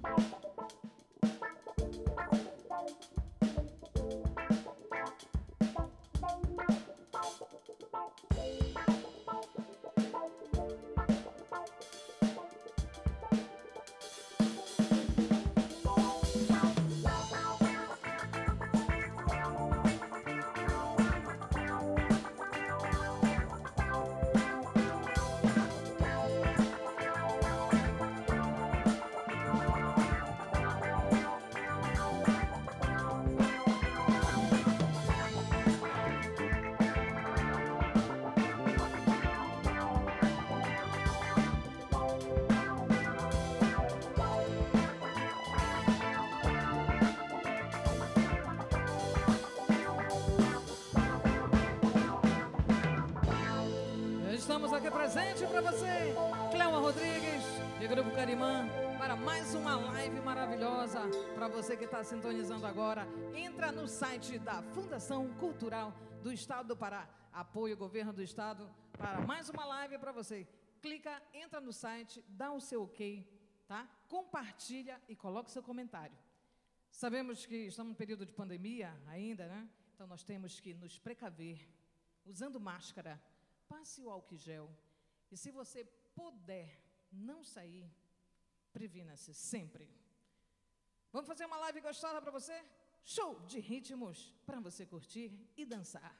Estamos aqui presente para você, Cleuma Rodrigues e Grupo Carimã, para mais uma live maravilhosa. Para você que está sintonizando agora, entra no site da Fundação Cultural do Estado do Pará, apoio Governo do Estado, para mais uma live para você. Clica, entra no site, dá o seu ok, tá? Compartilha e coloca o seu comentário. Sabemos que estamos em período de pandemia ainda, né? Então nós temos que nos precaver, usando máscara. Passe o álcool gel. E se você puder não sair, previna-se sempre. Vamos fazer uma live gostosa para você? Show de ritmos para você curtir e dançar.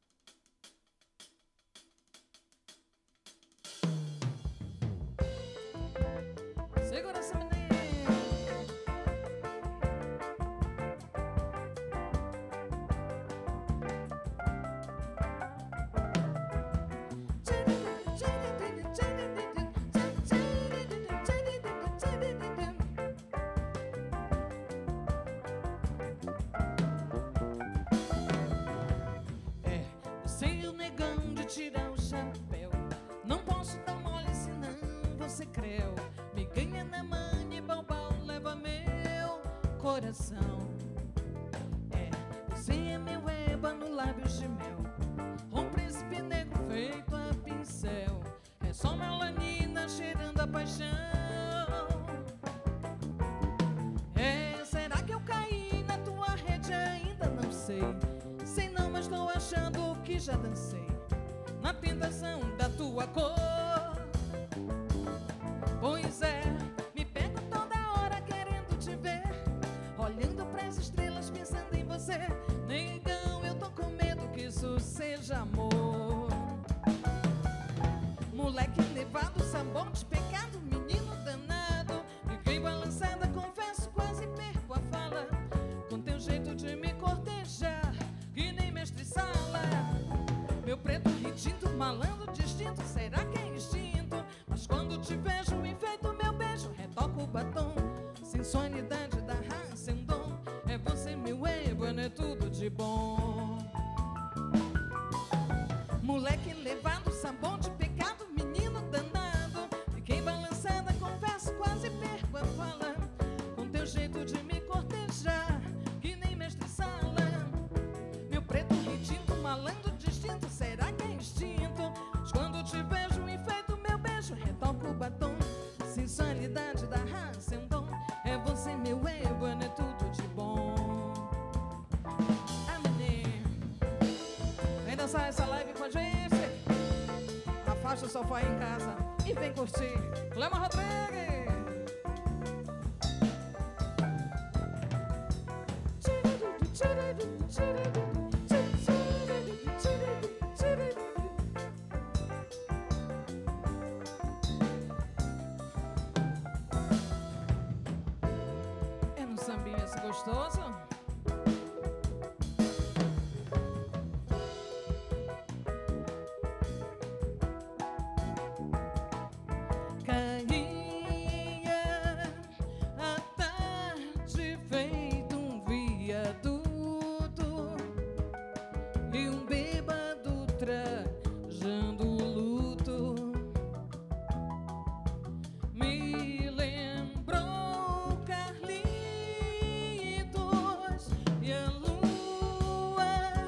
Segura essa menina. Tirar o chapéu, não posso dar mole senão você creu. Me ganha na manha e balbal leva meu coração. Você é meu ébano, lábios de mel, um príncipe negro feito a pincel. É só melanina cheirando a paixão. Será que eu caí na tua rede? Ainda não sei. Sei não, mas tô achando que já dancei na tentação da tua cor. Pois é, me pego toda hora querendo te ver, olhando pras estrelas pensando em você. Negão, eu tô com medo que isso seja amor. Moleque levado, sabor de pecado, menino danado. Fiquei balançada, confesso, quase perco a fala, com teu jeito de me cortejar, que nem mestre sala. Meu preto retinto, malandro distinto, será que é instinto? Mas quando te vejo, enfeito meu beijo, retoco o batom. Sensualidade da raça é um dom, é você meu ébano, é tudo de bom. Moleque levado, sabor de pecado, menino danado. Fiquei balançada, confesso, quase perco a fala, com teu jeito de me cortejar, que nem mestre sala. Meu preto retinto, malandro distinto, será que é instinto? Mas quando te vejo, enfeito meu beijo, retoco o batom. Sensualidade da raça é um dom, é você meu ébano, é tudo de bom. Amém. Vem dançar essa live com a gente. Afasta o sofá em casa e vem curtir Cleuma Rodrigues. É no sambinha esse gostoso. Caía a tarde feito um viaduto e um bêbado trajando o luto. Me lembrou Carlitos e a lua,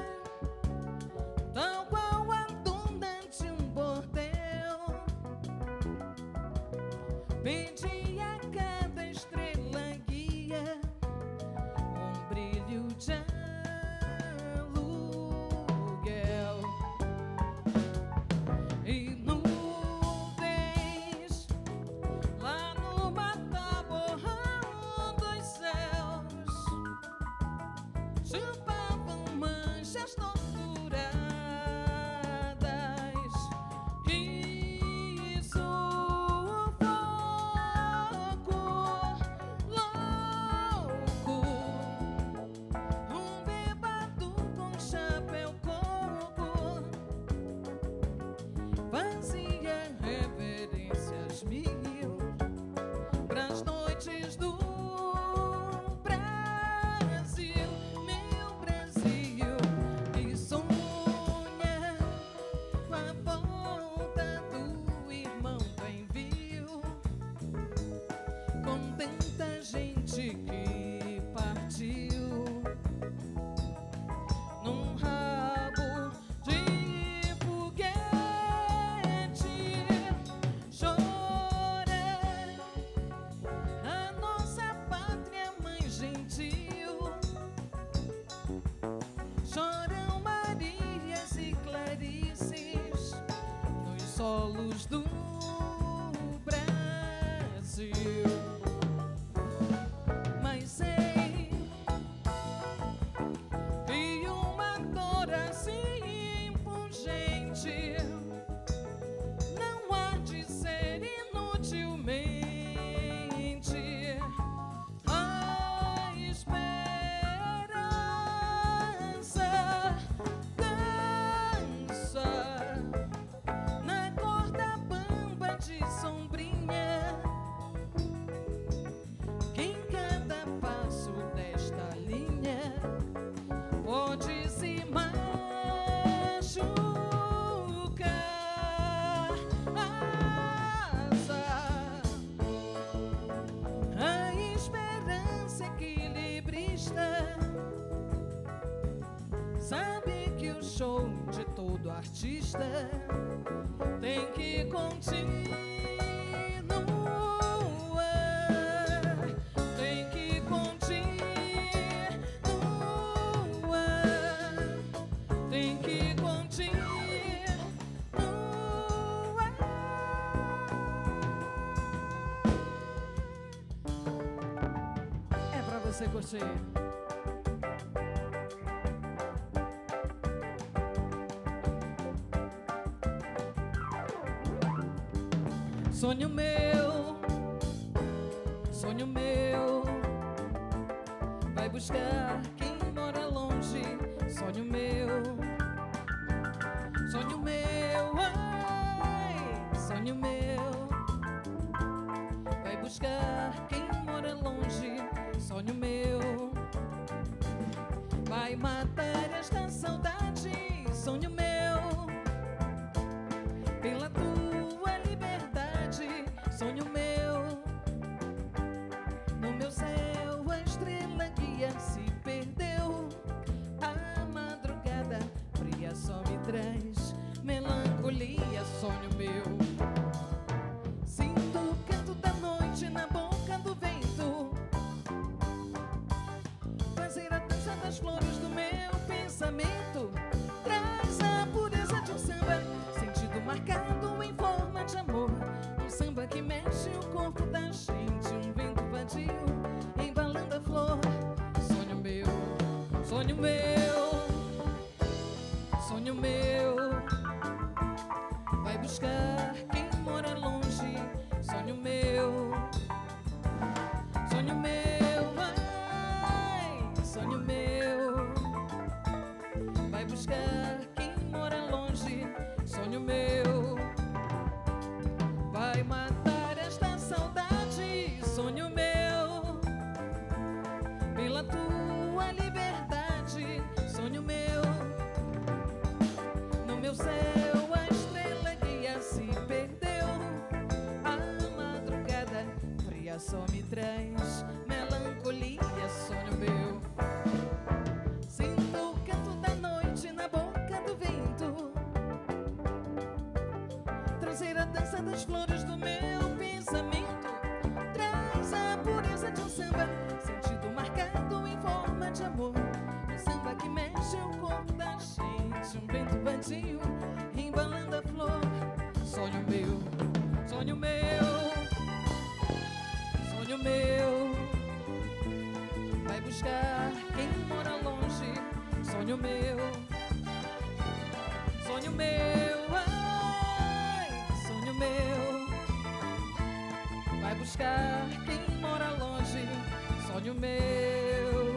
tal qual a dona de um bordel. Pedi a cada estrela chupavam manchas torturadas. Que sufoco louco, um bêbado com chapéu coco fazia reverências mil pras noites do Brasil, meu Brasil, e sonha com a volta do irmão do envio, com tanta gente que partiu num rabo de foguete. Chora a nossa pátria, mãe gentil. Choram Marias e Clarices nos solos do Brasil. Mas sei que uma dor assim impungente não há de ser inutilmente. A esperança dança na corda bamba de sombrinha, que em cada passo desta linha pode se machucar. A esperança equilibrista sabe que o show de todo artista tem que continuar, tem que continuar, tem que continuar. É pra você curtir. Sonho meu, vai buscar quem mora longe. Sonho meu, ai, sonho meu, vai buscar quem mora longe. Sonho meu, vai matar esta saudade. Sonho meu, pela tua liberdade. Sonho meu, no meu céu a estrela guia se perdeu. A madrugada fria só me traz melancolia. Sonho meu, sinto o canto da noite na boca do vento, fazer a dança das flores do meu pensamento. Traz a pureza de um samba, sentido marcado em forma de amor. Um samba que mexe o corpo da gente, um vento vadio embalando a flor. Sonho meu, sonho meu, sonho meu, vai buscar quem mora longe. Sonho meu, sonho meu, ai, sonho meu, vai buscar quem mora longe. Sonho meu, vai matar esta saudade. Sonho meu, pela tua liberdade. Sonho meu, no meu céu a estrela guia se perdeu. A madrugada fria só me traz melancolia. Sonho meu, sinto o canto da noite na boca do vento, trazer a dança das flores do meu pensamento. Traz a pureza de um samba, sentido marcado em forma de amor. Um samba que mexe o corpo da gente, um vento vadio embalando a flor. Sonho meu, sonho meu, sonho meu, vai buscar quem mora longe. sonho meu, sonho meu, ai, sonho meu. Vai buscar quem mora longe, sonho meu.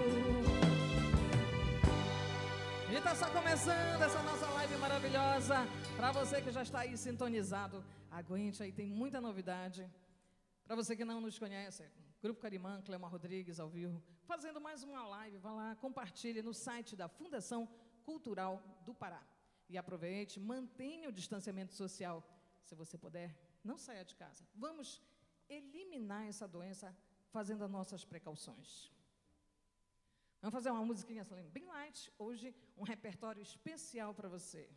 E tá só começando essa nossa live maravilhosa. Para você que já está aí sintonizado, aguente aí, tem muita novidade. Para você que não nos conhece, Grupo Carimã, Cleomar Rodrigues ao vivo, fazendo mais uma live. Vá lá, compartilhe no site da Fundação Cultural do Pará. E aproveite, mantenha o distanciamento social. Se você puder, não saia de casa. Vamos eliminar essa doença fazendo as nossas precauções. Vamos fazer uma musiquinha bem light. Hoje, um repertório especial para você.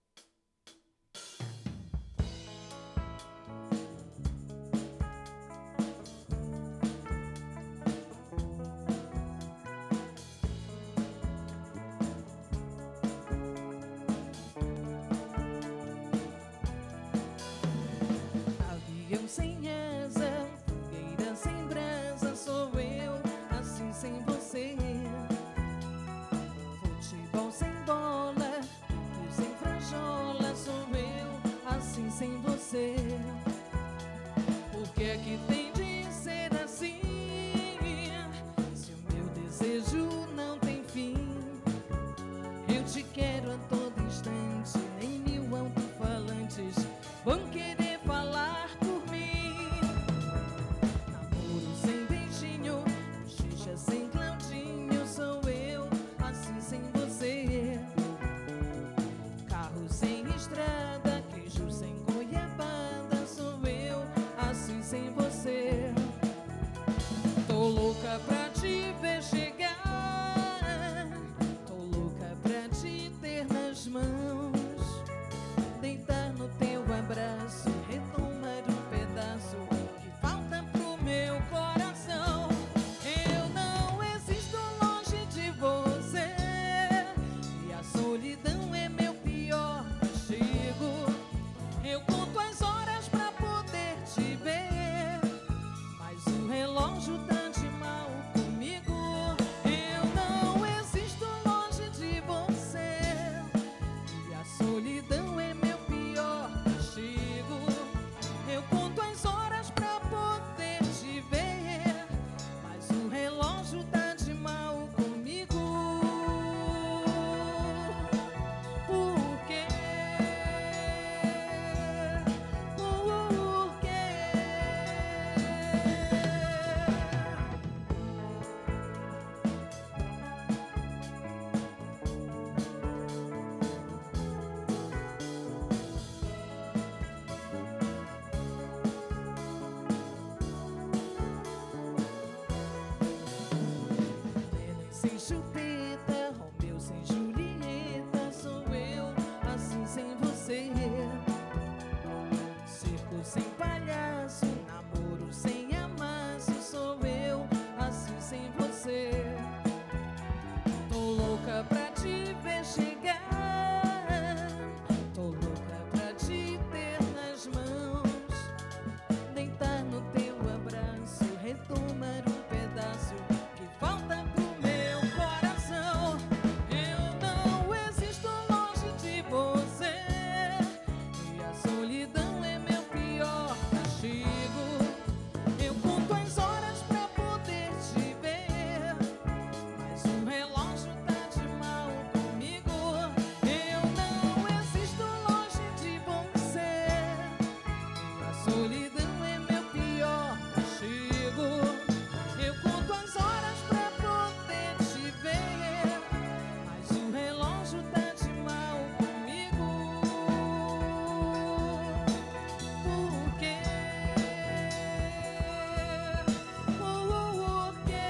Avião sem asa, fogueira sem brasa, sou eu, assim sem você. Futebol sem bola, tudo sem frajola, sou eu, assim sem você. Por que é que tem de ser assim? Se o meu desejo não tem fim, eu te quero a todo instante, nem mil alto-falantes vão querer falar por mim. Namoro sem beijinho, bochecha sem Claudinho, sou eu, assim sem você. Carro sem estrada, queijo sem goiabada, sou eu, assim sem você. Tô louca pra te ver chegar, tô louca pra te ter nas mãos, deitar no teu abraço, retomar um pedaço que falta pro meu coração. Eu não existo longe de você, e a solidão é meu pior castigo. Eu conto as horas pra poder te ver, mas o relógio tá de mal comigo. Eu não existo longe de você, e a solidão é meu pior castigo. Eu conto as horas pra poder te ver, mas o relógio tá de mal comigo. Por quê? Por quê? Neném sem chupeta, Romeu sem Julieta, sou eu, assim sem você. Circo sem palhaço, namoro sem amasso, sou eu, assim sem você. Tô louca pra te ver chegar, tô louca pra te ter nas mãos, deitar no teu abraço, retomar um pedaço que falta pro meu coração. Eu não existo longe de você, e a solidão é meu pior castigo. Eu conto as horas pra poder te ver, mas o relógio tá de mal comigo. Eu não existo longe de você, e a solidão é meu pior castigo. Eu conto as horas pra poder te ver, mas o relógio tá de mal comigo. Por quê? Por quê?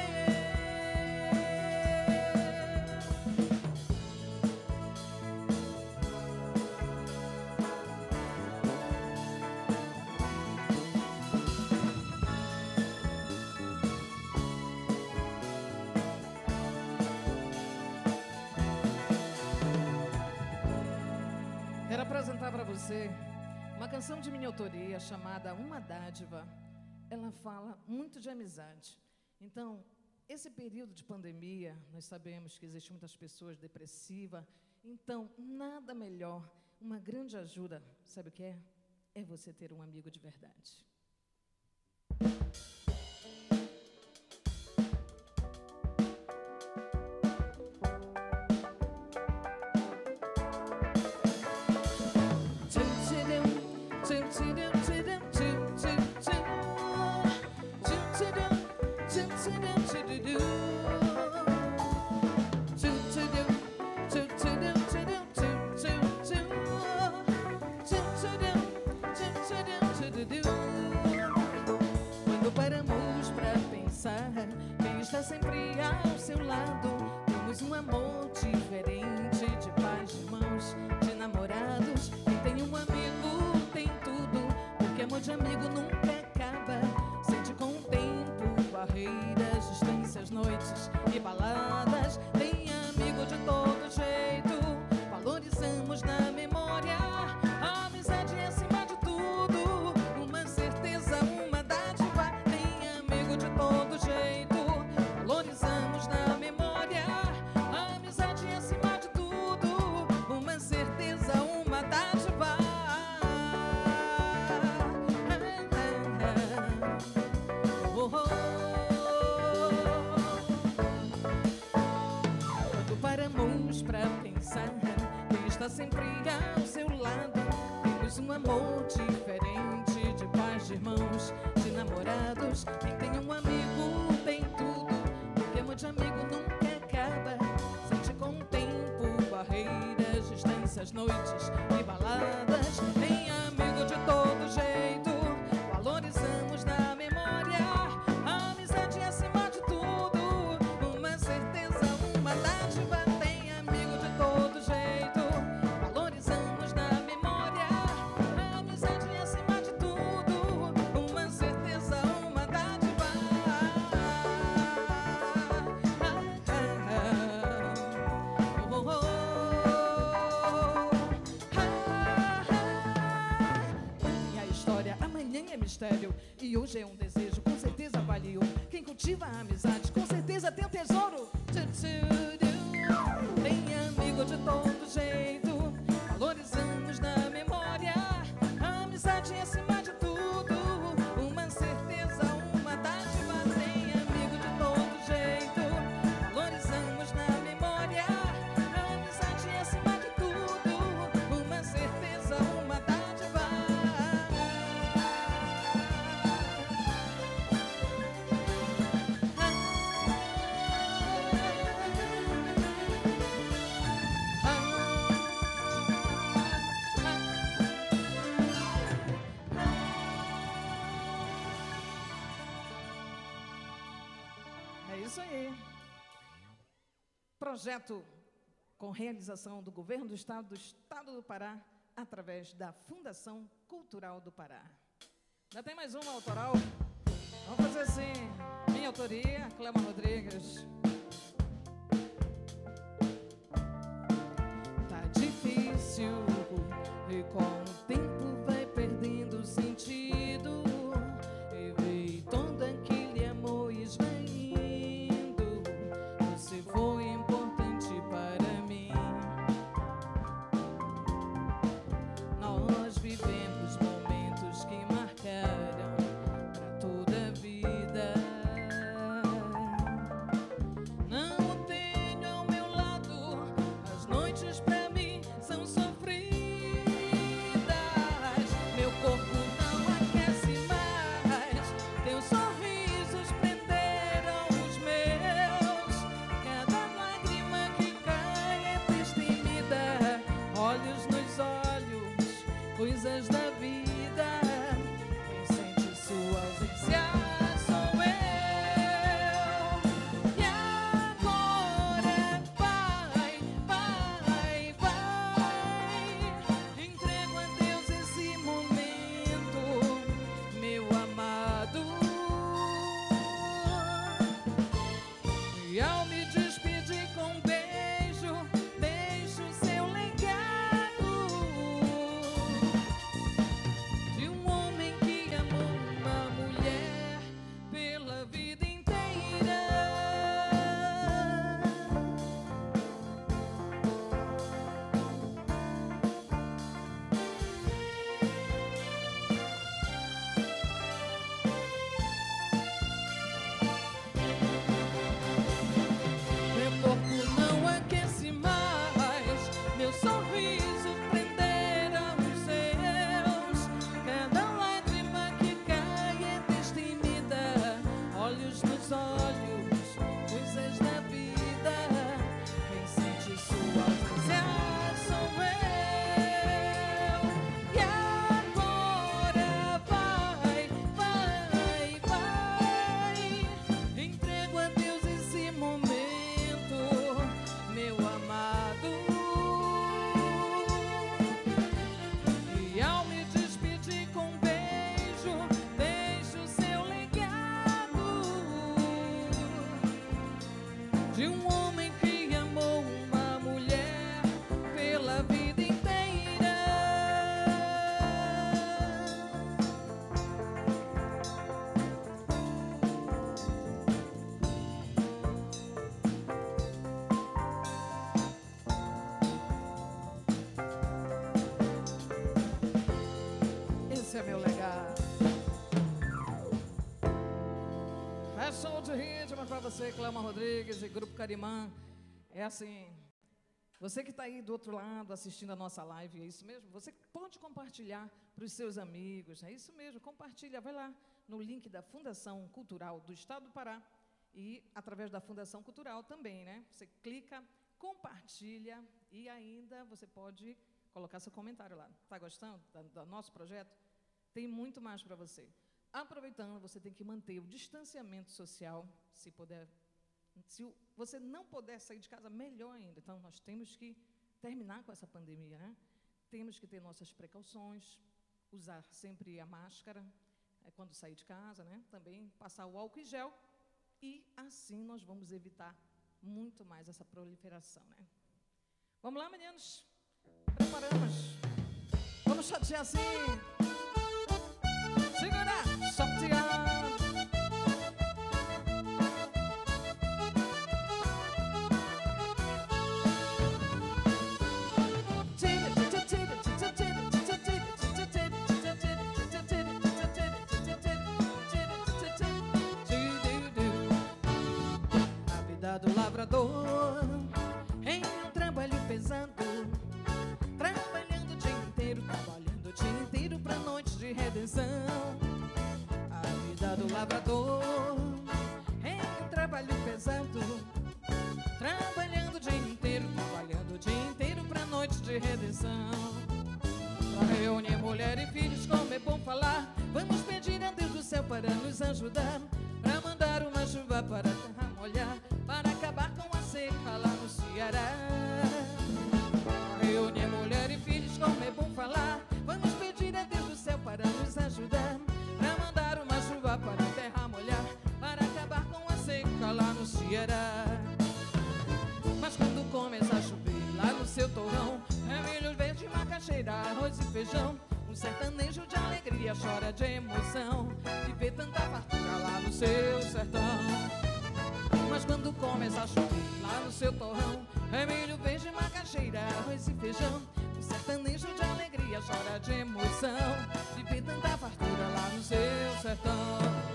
Quero apresentar para você uma canção de minha autoria chamada Uma Dádiva. Ela fala muito de amizade. Então, Esse período de pandemia, nós sabemos que existem muitas pessoas depressivas, então, nada melhor, uma grande ajuda, sabe o que é? É você ter um amigo de verdade. Quando paramos pra pensar, quem está sempre ao seu lado, temos um amor diferente, de pais, de irmãos, de namorados. Quem tem um amigo tem tudo, porque amor de amigo nunca acaba. Sente com o tempo barreiras, distâncias, noites e baladas. Tem amigo de todo jeito, valorizamos na memória. A amizade é acima de tudo, uma certeza, uma dádiva. Tem amigo de todo jeito, valorizamos na memória. A amizade é acima de tudo, uma certeza, uma dádiva. Quando paramos pra pensar, quem está sempre ao seu lado, temos um amor diferente, de pais, de irmãos, de namorados. Quem tem um amigo tem tudo, porque amor de amigo nunca acaba. Sente com o tempo barreiras, distâncias, noites e baladas. Tem amigo de todo jeito, valorizamos na memória. A amizade é acima de tudo, uma certeza, uma dádiva. Tem amigo de todo jeito, valorizamos na memória. A amizade é acima de tudo, uma certeza, uma dádiva. E a história amanhã é mistério, e hoje é um desejo, com certeza valeu. Quem cultiva a amizade, com certeza tem um tesouro. Tem amigo de todo jeito, valorizamos na memória. A amizade é acima de tudo, uma certeza, uma dádiva. Tem amigo de todo jeito, valorizamos na memória. A amizade é acima de tudo, uma certeza, uma dádiva. É isso aí. Projeto com realização do Governo do Estado do Pará, através da Fundação Cultural do Pará. Já tem mais uma autoral. Vamos fazer assim, minha autoria, Cleuma Rodrigues. Tá difícil, e com o tempo vai perdendo sentido, e veio todo aquele amor esvaindo. Você foi importante para mim. Nós vivemos momentos que marcaram pra toda a vida. para você, Cleuma Rodrigues e Grupo Carimã. É assim, você que está aí do outro lado assistindo a nossa live, é isso mesmo? Você pode compartilhar para os seus amigos, é isso mesmo, compartilha, vai lá no link da Fundação Cultural do Estado do Pará e através da Fundação Cultural também, né? Você clica, compartilha e ainda você pode colocar seu comentário lá. Está gostando do nosso projeto? Tem muito mais para você. Aproveitando, você tem que manter o distanciamento social, se puder. Se você não puder sair de casa, melhor ainda. Então, nós temos que terminar com essa pandemia, né? Temos que ter nossas precauções, usar sempre a máscara quando sair de casa, né? Também passar o álcool em gel e assim nós vamos evitar muito mais essa proliferação, né? Vamos lá, meninos? Preparamos. Vamos chatear assim. Segura, chatear. A vida do lavrador em um trabalho pesado, trabalhando o dia inteiro, trabalhando o dia inteiro pra noite de redenção. A vida do lavrador em um trabalho pesado, trabalhando o dia inteiro, trabalhando o dia inteiro pra noite de redenção. Pra reunir mulher e filhos, como é bom falar, vamos pedir a Deus do céu para nos ajudar, pra mandar uma chuva para a terra molhar, para acabar com a seca lá no Ceará. Pra reunir mulher e filhos, como é bom falar, vamos pedir a Deus do céu para nos ajudar, pra mandar uma chuva para a terra molhar, para acabar com a seca lá no Ceará. Mas quando começa a chover lá no seu torrão, é milho verde, macaxeira, arroz e feijão, um sertanejo de alegria chora de emoção, de ver tanta fartura lá no seu sertão. Mas quando começa a chover lá no seu torrão, é milho verde, macaxeira, arroz e feijão, um sertanejo de alegria chora de emoção, de ver tanta fartura lá no seu sertão.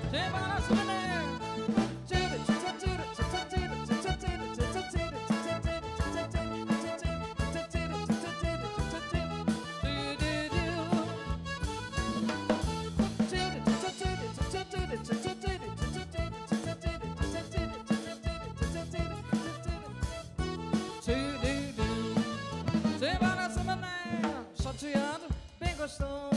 Chateando, bem gostoso.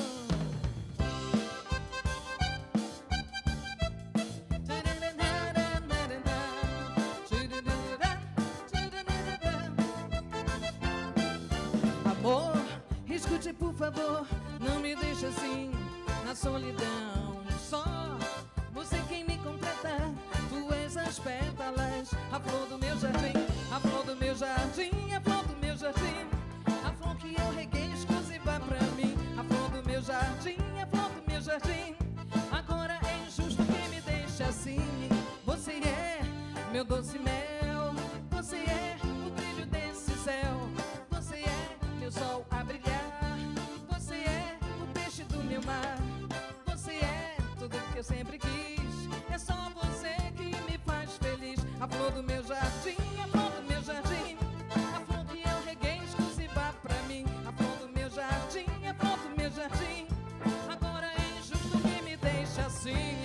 Amor, escute por favor, não me deixe assim na solidão. Só você quem me completa, tu és as pétalas, a flor do meu jardim, a flor do meu jardim, a flor do meu jardim, a flor que eu reguei exclusiva pra mim, a flor do meu jardim, a flor do meu jardim. Agora é injusto que me deixe assim. Você é meu doce mel, você é o brilho desse céu, você é meu sol a brilhar, você é o peixe do meu mar, você é tudo que eu sempre quis, é só você que me faz feliz. A flor do meu jardim, a flor do meu jardim, a flor que eu reguei exclusiva pra mim, a flor do meu jardim, a flor do meu jardim. Agora é injusto que me deixe assim.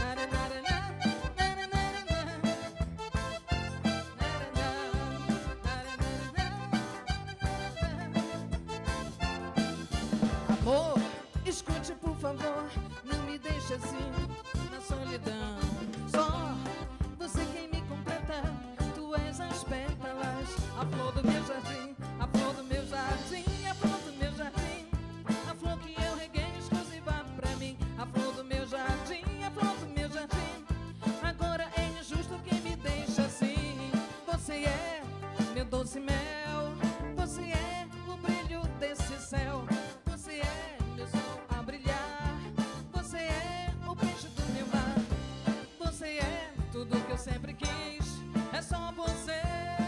Amor, escute por favor, não me deixe assim na solidão. Só você quem me completa, tu és as pétalas, a flor do meu jardim, a flor do meu jardim, a flor do meu jardim, a flor que eu reguei exclusiva pra mim, a flor do meu jardim, a flor do meu jardim. Agora é injusto que me deixe assim. Você é meu doce mel, você é o brilho desse céu, você é meu sol a brilhar, você é o peixe do meu mar, você é tudo que eu sempre quis, é só você.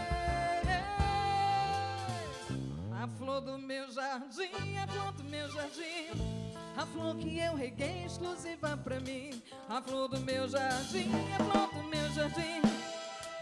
A flor do meu jardim, a flor do meu jardim, a flor que eu reguei exclusiva pra mim, a flor do meu jardim, a flor do meu jardim.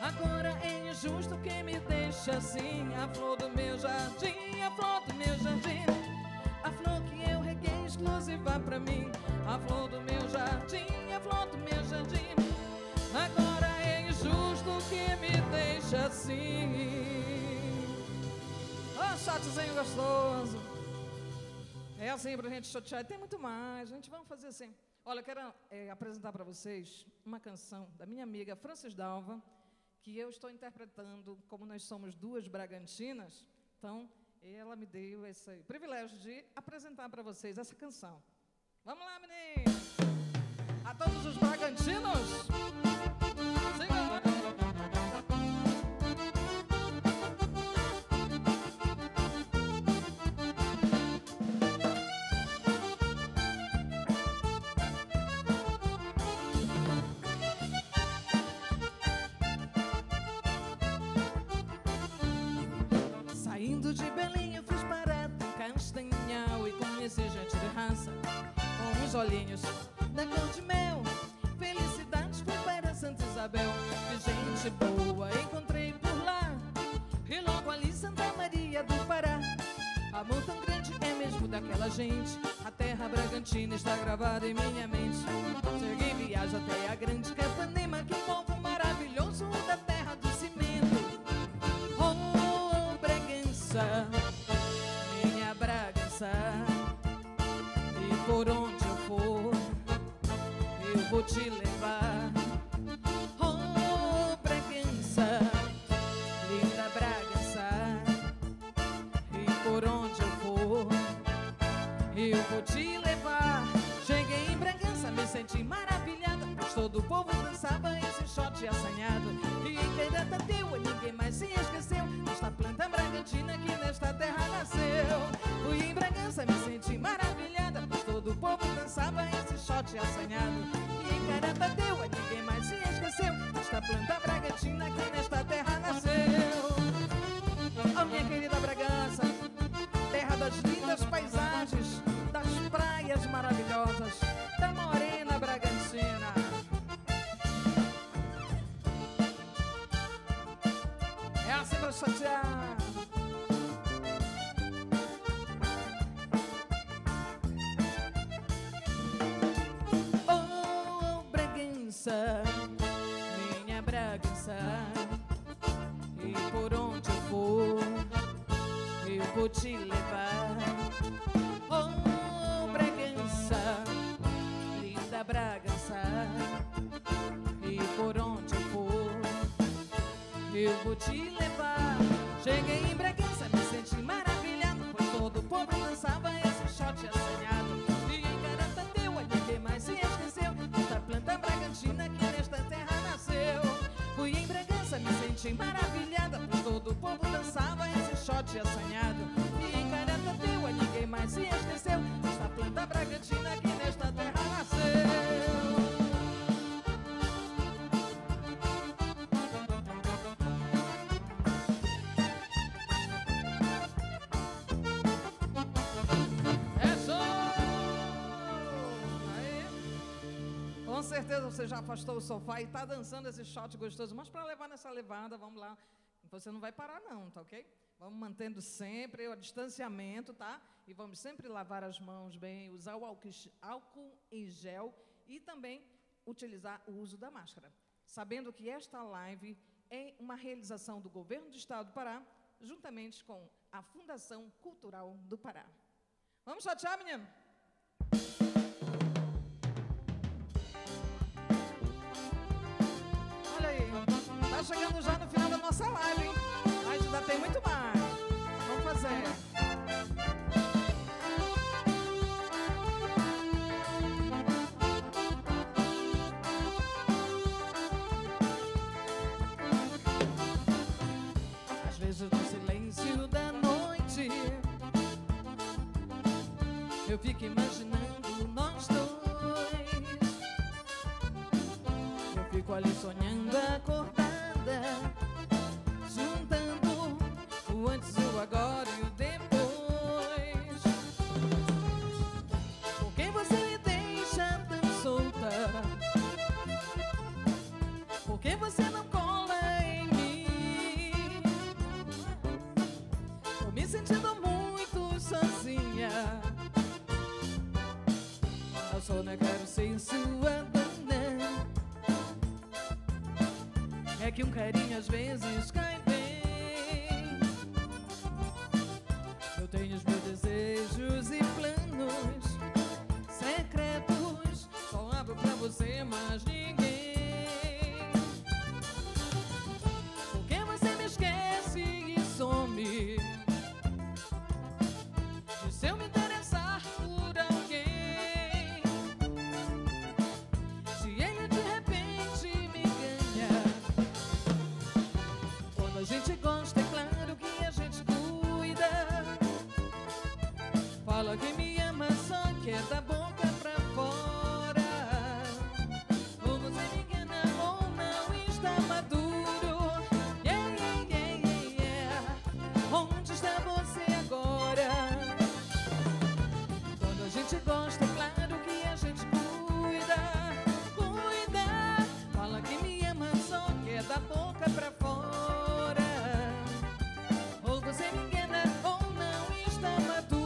Agora é injusto que me deixa assim. A flor do meu jardim, a flor do meu jardim, a flor que eu reguei exclusiva pra mim. A flor do meu jardim, a flor do meu jardim. Agora é injusto que me deixa assim. Ó, shotzinho gostoso. É assim pra gente chatear. Tem muito mais, gente. Vamos fazer assim. Olha, eu quero apresentar para vocês uma canção da minha amiga Francis Dalva, que eu estou interpretando. Como nós somos duas Bragantinas, então ela me deu esse privilégio de apresentar para vocês essa canção. Vamos lá, meninos! A todos os Bragantinos! Siga! Saindo de Belém eu fiz parada em Castanhal e conheci gente de raça, com os olhinhos da cor de mel. Felicidades fui para Santa Isabel, que gente boa encontrei por lá. E logo ali Santa Maria do Pará. Amor tão grande é mesmo daquela gente, a terra Bragantina está gravada em minha mente. Segui viagem até a grande Capanema, que povo maravilhoso da terra do cimento. Oh, Bragança, minha Bragança, e por onde eu for, eu vou te levar. Oh, Bragança, linda Bragança, e por onde eu for, eu vou te levar. Cheguei em Bragança, me senti maravilhada, pois todo o povo dançava esse shot assanhado. E em Feira da Teua ninguém mais se esqueceu desta planta bragantina que nesta terra nasceu. Fui em Bragança, me senti maravilhada, pois todo o povo dançava esse shot assanhado. E em Caratateuá ninguém mais se esqueceu desta planta bragantina que nesta terra nasceu. Oh, minha querida Bragança, terra das lindas paisagens, das praias maravilhosas, da morena Bragantina. É assim pra chatear. Oh, Bragança, minha Bragança, e por onde eu for, eu vou te levar. Oh, Bragança, linda Bragança, e por onde eu for, eu vou te levar. Cheguei em Bragança, me senti maravilhado, pois todo o povo dançava esse shot assanhado. E em Caratateuá ninguém mais se esqueceu desta planta bragantina que nesta terra nasceu. Fui em Bragança, me senti maravilhada, pois todo o povo dançava esse shot assanhado. E em Caratateuá ninguém mais se esqueceu desta planta bragantina que nesta terra nasceu. Com certeza você já afastou o sofá e está dançando esse shot gostoso. Mas para levar nessa levada, vamos lá. Você não vai parar não, tá ok? Vamos mantendo sempre o distanciamento, tá? E vamos sempre lavar as mãos bem, usar o álcool em gel e também utilizar o uso da máscara. Sabendo que esta live é uma realização do Governo do Estado do Pará, juntamente com a Fundação Cultural do Pará. Vamos chatear, menino? Olha aí, tá chegando já no final da nossa live, hein? Mas ainda tem muito mais. Vamos fazer. Às vezes no silêncio da noite eu fico imaginando nós dois. Eu fico ali sonhando acordada, juntando o antes, o agora e o depois. Por que você me deixa tão solta? Por que você não cola sentindo muito sozinha. Eu só não quero ser sua dona. É que um carinho às vezes cai bem. Eu tenho os meus desejos e planos secretos, só abro pra você, mas ninguém. Porque você me esquece e some. E se eu me interessar por alguém, se ele de repente me ganha. Quando a gente gosta, é claro que a gente cuida. Fala que me ama, só que é da boca pra fora. Ou você me engana ou não está maduro. Yeah, yeah, yeah, yeah, yeah. Onde está você agora? Quando a gente gosta, é claro que a gente cuida. Cuida. Fala que me ama, só que é da boca pra fora. Ou você me engana ou não está maduro.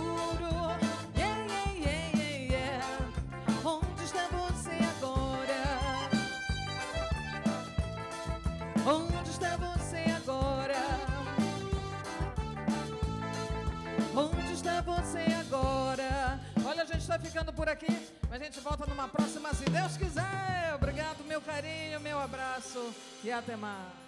Onde está você agora? Onde está você agora? Olha, a gente está ficando por aqui, mas a gente volta numa próxima, se Deus quiser. Obrigado, meu carinho, meu abraço e até mais.